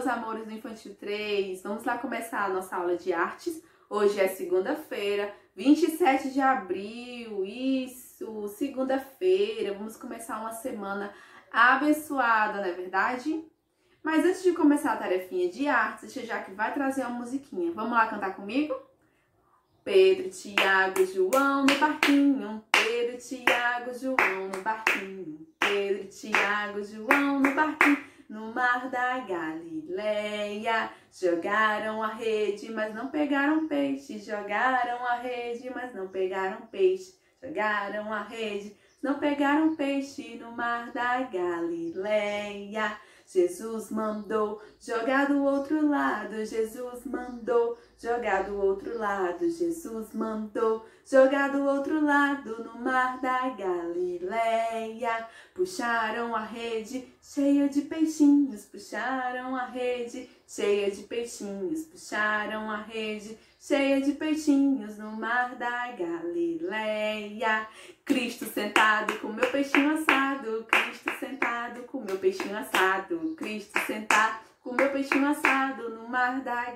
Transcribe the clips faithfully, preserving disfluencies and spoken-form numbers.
amores do Infantil três, vamos lá começar a nossa aula de artes. Hoje é segunda-feira, vinte e sete de abril, isso, segunda-feira, vamos começar uma semana abençoada, não é verdade? Mas antes de começar a tarefinha de artes, a Jaque vai trazer uma musiquinha. Vamos lá cantar comigo? Pedro, Tiago, João no barquinho, Pedro, Tiago, João no barquinho, Pedro, Tiago, João no barquinho, no mar da Galileia. Jogaram a rede, mas não pegaram peixe, jogaram a rede, mas não pegaram peixe, jogaram a rede, não pegaram peixe no mar da Galileia. Jesus mandou jogar do outro lado, Jesus mandou jogar do outro lado, Jesus mandou jogar do outro lado no mar da Galileia. Puxaram a rede cheia de peixinhos, puxaram a rede cheia de peixinhos, puxaram a rede cheia de peixinhos no mar da Galileia. Cristo sentado com meu peixinho assado, Cristo sentado com meu peixinho assado, Cristo sentado com meu peixinho assado no mar da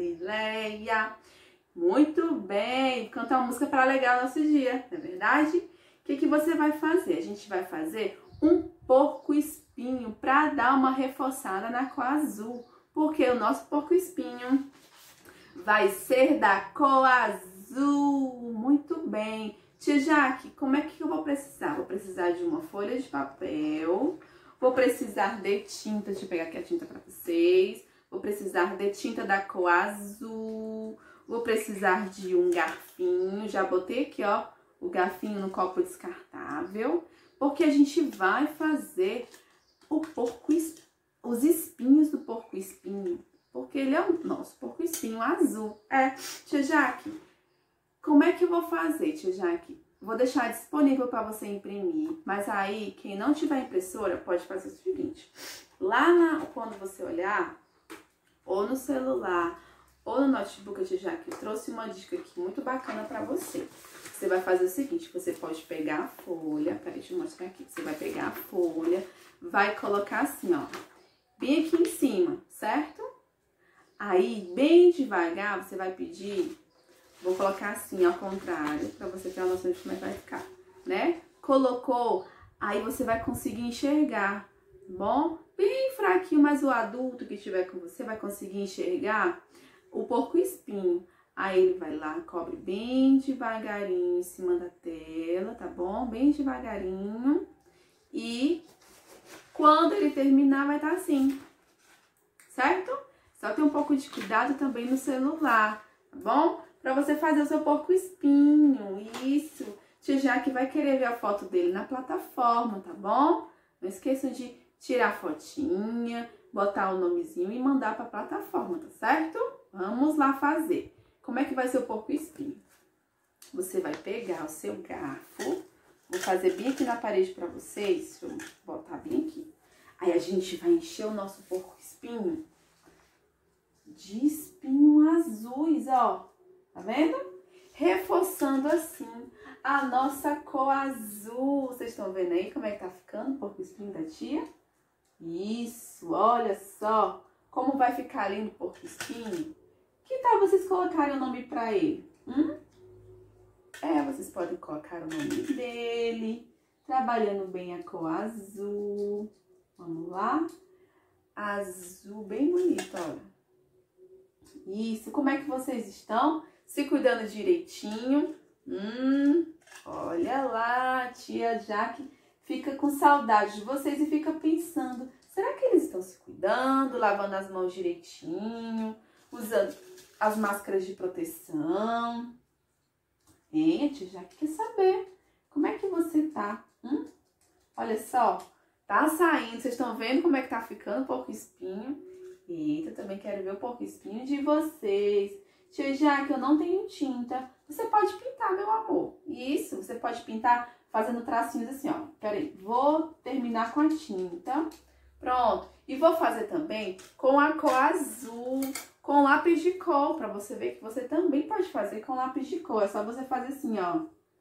Galileia. Muito bem, cantar uma música para alegrar o nosso dia, não é verdade? O que, que você vai fazer? A gente vai fazer um porco-espinho para dar uma reforçada na cor azul, porque o nosso porco-espinho vai ser da cor azul. Muito bem. Tia Jaque, como é que eu vou precisar? Vou precisar de uma folha de papel, vou precisar de tinta, deixa eu pegar aqui a tinta para vocês, vou precisar de tinta da cor azul, vou precisar de um garfinho, já botei aqui, ó, o garfinho no copo descartável, porque a gente vai fazer o porco, os espinhos do porco-espinho, porque ele é o nosso porco-espinho azul. É, tia Jaque, como é que eu vou fazer, tia Jaque? Vou deixar disponível para você imprimir, mas aí, quem não tiver impressora, pode fazer o seguinte. Lá na, quando você olhar, ou no celular, ou no notebook, a tia Jaque trouxe uma dica aqui muito bacana para você. Você vai fazer o seguinte, você pode pegar a folha, peraí, deixa eu mostrar aqui. Você vai pegar a folha, vai colocar assim, ó, bem aqui em cima, certo? Aí, bem devagar, você vai pedir... Vou colocar assim, ao contrário, para você ter uma noção de como é que vai ficar, né? Colocou, aí você vai conseguir enxergar, tá bom? Bem fraquinho, mas o adulto que estiver com você vai conseguir enxergar o porco-espinho. Aí ele vai lá, cobre bem devagarinho em cima da tela, tá bom? Bem devagarinho. E quando ele terminar, vai estar assim, certo? Só ter um pouco de cuidado também no celular, tá bom? Para você fazer o seu porco-espinho, isso. Tia Jaque vai querer ver a foto dele na plataforma, tá bom? Não esqueçam de tirar a fotinha, botar o nomezinho e mandar para a plataforma, tá certo? Vamos lá fazer. Como é que vai ser o porco-espinho? Você vai pegar o seu garfo, vou fazer bem aqui na parede para vocês, deixa eu botar bem aqui. Aí a gente vai encher o nosso porco-espinho de espinhos azuis, ó. Tá vendo? Reforçando assim a nossa cor azul. Vocês estão vendo aí como é que tá ficando o porco-espinho da tia? Isso, olha só como vai ficar lindo o porco-espinho. Que tal vocês colocarem o nome pra ele? Hum? É, vocês podem colocar o nome dele, trabalhando bem a cor azul. Vamos lá? Azul bem bonito, olha. Isso, como é que vocês estão? Se cuidando direitinho. Hum, olha lá, tia Jaque fica com saudade de vocês e fica pensando, será que eles estão se cuidando, lavando as mãos direitinho, usando as máscaras de proteção? Hein, a tia Jaque quer saber, como é que você tá? Hum? Olha só, tá saindo, vocês estão vendo como é que tá ficando o porco-espinho? Eita, também quero ver o porco-espinho de vocês. Tia Jaque, eu não tenho tinta. Você pode pintar, meu amor. Isso, você pode pintar fazendo tracinhos assim, ó. Pera aí, vou terminar com a tinta. Pronto. E vou fazer também com a cor azul, com lápis de cor, pra você ver que você também pode fazer com lápis de cor. É só você fazer assim, ó,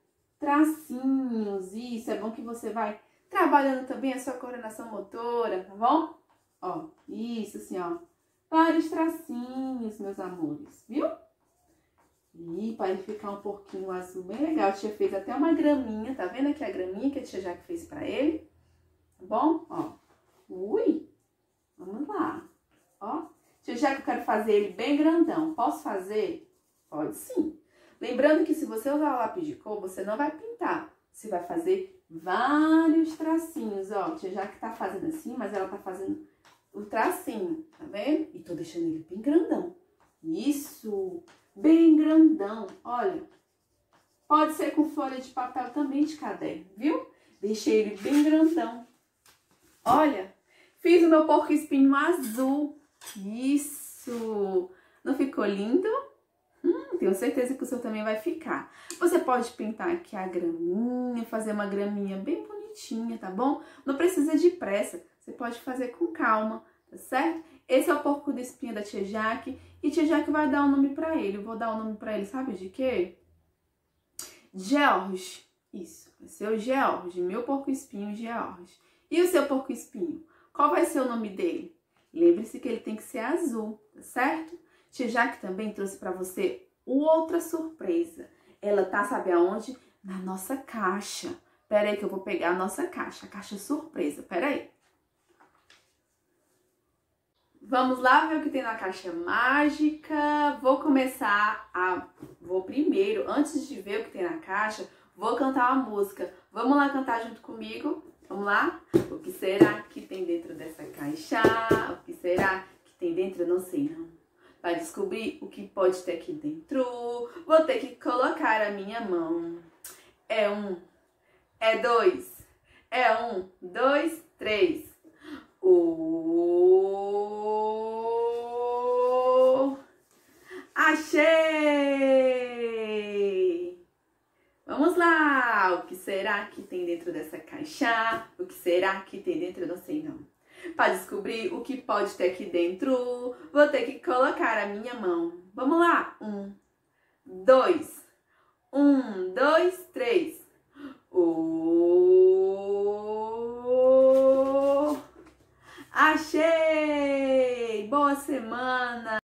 tracinhos. Isso, é bom que você vai trabalhando também a sua coordenação motora, tá bom? Ó, isso assim, ó. vários tracinhos, meus amores, viu? E pode ficar um pouquinho azul bem legal. A tia fez até uma graminha, tá vendo aqui a graminha que a tia Jaque fez pra ele? Tá bom? Ó. Ui! Vamos lá. Ó. Tia Jaque, eu quero fazer ele bem grandão. Posso fazer? Pode sim. Lembrando que se você usar o lápis de cor, você não vai pintar. Você vai fazer vários tracinhos, ó. Tia Jaque tá fazendo assim, mas ela tá fazendo o tracinho, tá vendo? E tô deixando ele bem grandão. Isso! Bem grandão, olha. Pode ser com folha de papel também de caderno, viu? Deixei ele bem grandão. Olha, fiz o meu porco-espinho azul. Isso! Não ficou lindo? Hum, tenho certeza que o seu também vai ficar. Você pode pintar aqui a graminha, fazer uma graminha bem bonitinha, tá bom? Não precisa de pressa, você pode fazer com calma, tá certo? Esse é o porco do espinho da tia Jaque. E tia Jaque vai dar um nome pra ele. Eu vou dar o um nome pra ele, sabe de quê? George. Isso, vai ser o George, meu porco-espinho George. E o seu porco-espinho? Qual vai ser o nome dele? Lembre-se que ele tem que ser azul, tá certo? Tia Jaque também trouxe pra você outra surpresa. Ela tá, sabe aonde? Na nossa caixa. Pera aí que eu vou pegar a nossa caixa, a caixa surpresa. Pera aí. Vamos lá ver o que tem na caixa mágica. Vou começar a... Vou primeiro, antes de ver o que tem na caixa, vou cantar uma música. Vamos lá cantar junto comigo? Vamos lá? O que será que tem dentro dessa caixa? O que será que tem dentro? Eu não sei não. Para descobrir o que pode ter aqui dentro, vou ter que colocar a minha mão. É um, é dois, é um, dois, três. Oh, achei! Vamos lá! O que será que tem dentro dessa caixa? O que será que tem dentro? Eu não sei não. Para descobrir o que pode ter aqui dentro, vou ter que colocar a minha mão. Vamos lá! Um, dois, um, dois, três. Oh, achei! Boa semana!